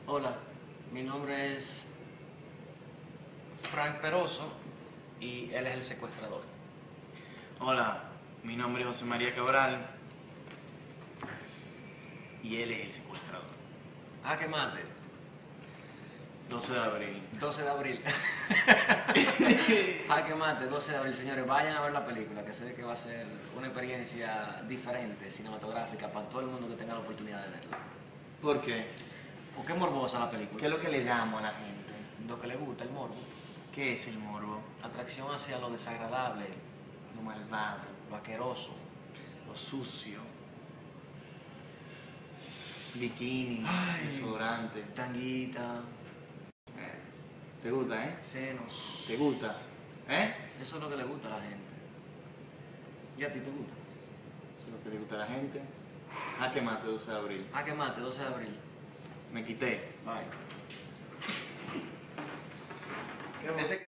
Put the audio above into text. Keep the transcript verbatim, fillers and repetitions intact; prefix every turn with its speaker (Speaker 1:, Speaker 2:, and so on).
Speaker 1: Hola, mi nombre es Frank Peroso y él es el secuestrador.
Speaker 2: Hola, mi nombre es José María Cabral y él es el secuestrador.
Speaker 1: Ah, que mate.
Speaker 2: doce de abril.
Speaker 1: doce de abril. Ah, que mate, doce de abril. Señores, vayan a ver la película, que sé que va a ser una experiencia diferente, cinematográfica, para todo el mundo que tenga la oportunidad de verla.
Speaker 2: ¿Por qué?
Speaker 1: Porque es morbosa la película.
Speaker 2: ¿Qué es lo que le damos a la gente?
Speaker 1: Lo que le gusta, el morbo.
Speaker 2: ¿Qué es el morbo?
Speaker 1: Atracción hacia lo desagradable,
Speaker 2: Lo malvado,
Speaker 1: lo asqueroso.
Speaker 2: lo sucio. Bikini,
Speaker 1: Ay.
Speaker 2: desodorante.
Speaker 1: Tanguita,
Speaker 2: ¿Te gusta, eh?
Speaker 1: senos.
Speaker 2: ¿Te gusta? ¿Eh?
Speaker 1: Eso es lo que le gusta a la gente. ¿Y a ti te gusta?
Speaker 2: Eso es lo que le gusta a la gente. Ah, que mate, doce de abril.
Speaker 1: Ah, que mate, doce de abril.
Speaker 2: Me quité.
Speaker 1: Bye.
Speaker 2: Ese